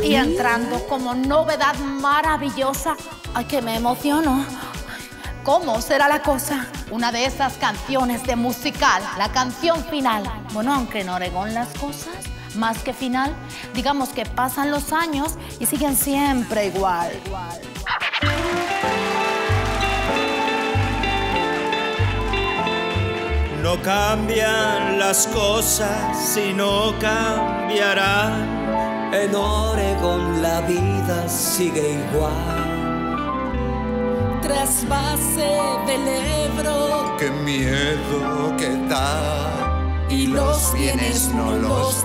y entrando como novedad maravillosa. ¡Ay, que me emociono! ¿Cómo será la cosa? Una de esas canciones de musical, la canción final. Bueno, aunque en Oregón las cosas, más que final, digamos que pasan los años y siguen siempre igual. No cambian las cosas y no cambiarán. En Oregón la vida sigue igual. Trasvase del Ebro, qué miedo que da, y los bienes no los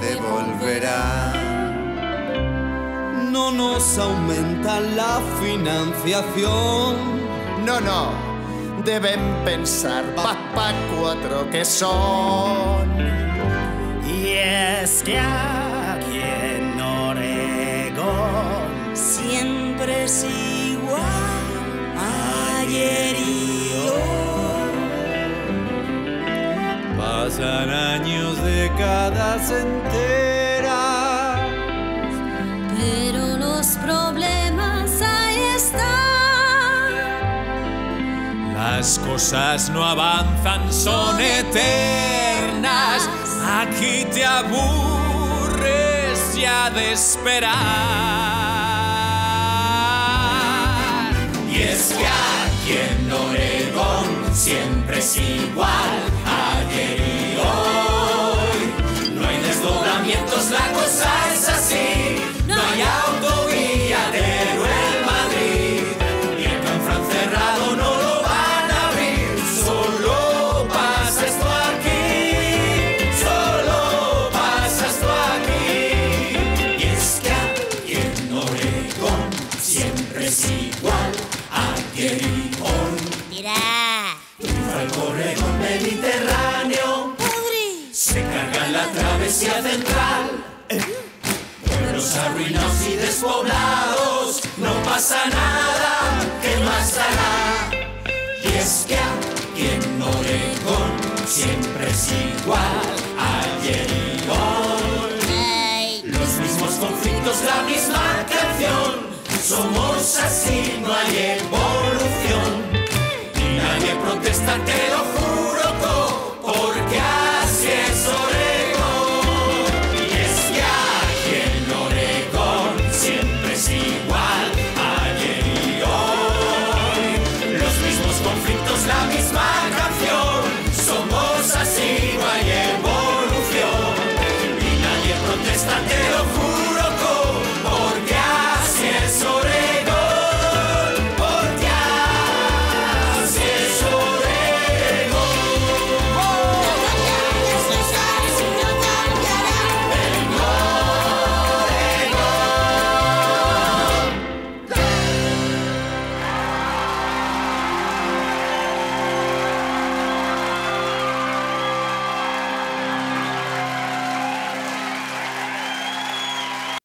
devolverán. No nos aumenta la financiación. No, deben pensar pa' cuatro que son. Y es que aquí en Oregón siempre es igual, ayer y hoy. pasan años, décadas enteras, pero los problemas ahí están. las cosas no avanzan, son eternas. Aquí te aburres ya de esperar. Y es que aquí en Oregón siempre es igual, ayer y hoy. No hay desdoblamientos, la cosa es así. No hay autovía de Teruel Madrid, y el Canfranc cerrado no lo van a abrir. Solo pasa esto aquí, solo pasa esto aquí. Y es que aquí en Oregón siempre es igual, ayer y hoy. Mira, El Oregón Mediterráneo se carga en la travesía central. Pueblos arruinados y despoblados, no pasa nada, ¿qué más hará? Y es que aquí en Oregón siempre es igual, ayer y hoy. Los mismos conflictos, la misma canción, somos así, no hay evolución. Y nadie protesta, te lo juro.